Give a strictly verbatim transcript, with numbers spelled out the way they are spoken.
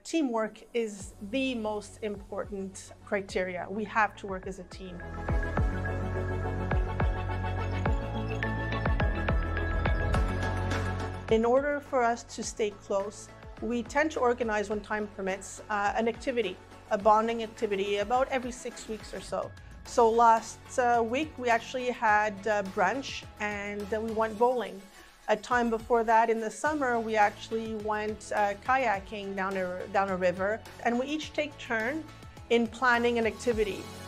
teamwork is the most important criteria. We have to work as a team. In order for us to stay close, we tend to organize, when time permits, uh, an activity, a bonding activity, about every six weeks or so. So last uh, week, we actually had uh, brunch and uh, we went bowling. A time before that, in the summer, we actually went uh, kayaking down a, down a river, and we each take turn in planning an activity.